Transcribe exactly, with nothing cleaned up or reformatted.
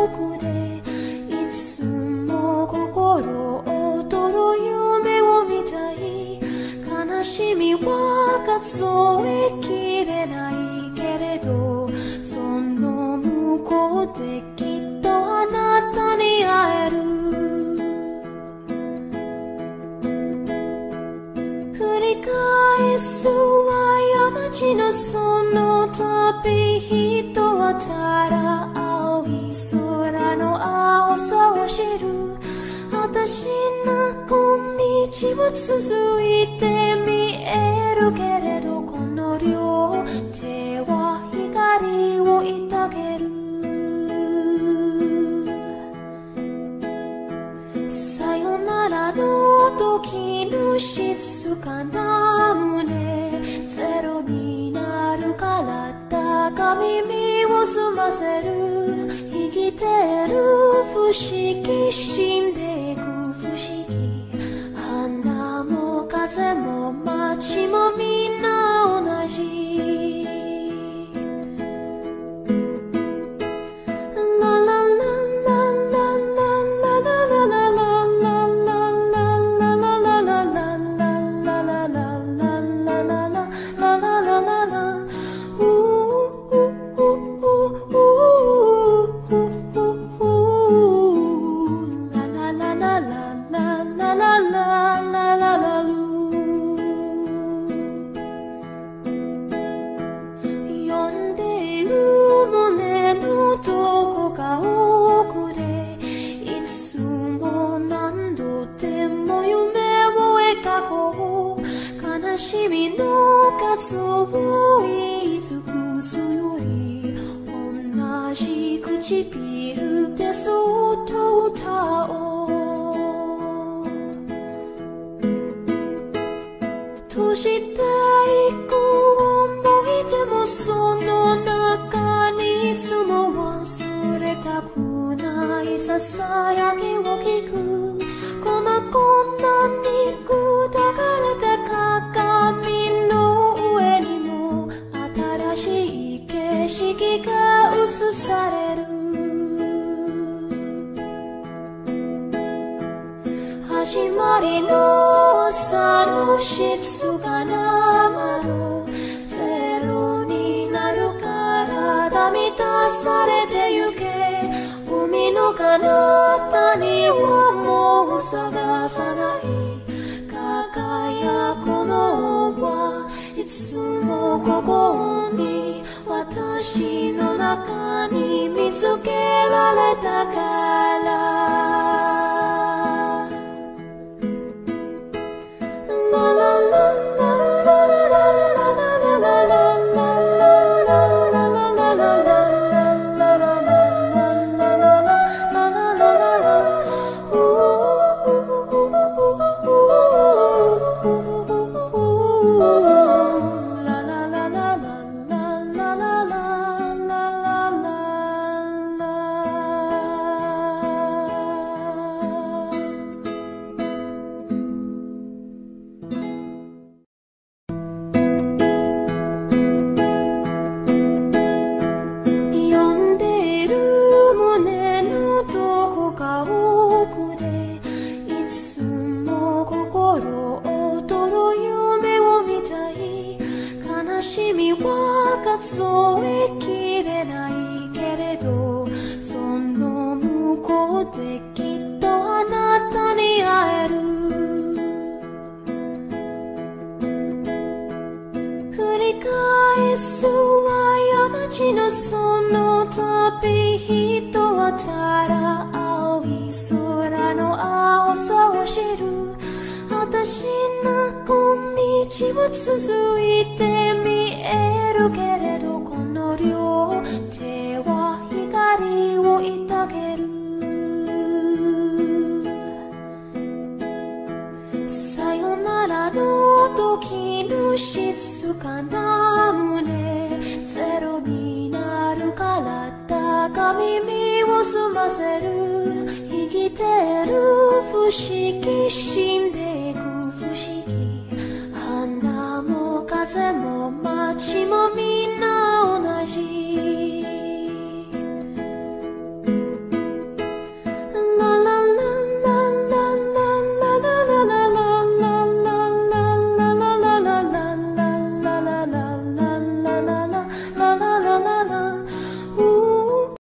くでいつも心躍る夢を見たい。悲しみは数えきれないけれど、その向こうできっとあなたに会える。繰り返す過ちのその旅、人はただ青い空の青さを知る。果たしなく道を続いて見えるけれど、この両手は光をいたげる。さよならの時の静かな胸、ゼロになるから高耳を澄ませる。生きてる不思議、死んでいく不思議。花も風も街もみんな同じ。悲しみの数を言い尽くすより、同じ唇でそっと歌おう。閉じていく思い出もその中に、いつも忘れたくないささやきを聞く。こんなこんなに砕かれた鏡の上にも新しい景色が映される。始まりの朝の静かな窓、ゼロになるから満たされてゆけ。海の彼方にはもう探さない。輝くのはいつもここに、私の中に見つけられたから。数えきれないけれど、その向こうできっとあなたに会える。繰り返す過ちのその旅、人はただ青い空の青さを知る。果たしなく道を続いて見えるけれど、この両手は光をいたげる。さよならの時の静かな胸、ゼロになるから高耳を澄ませる。生きてる不思議、死んでいく不思議。花も風も街も見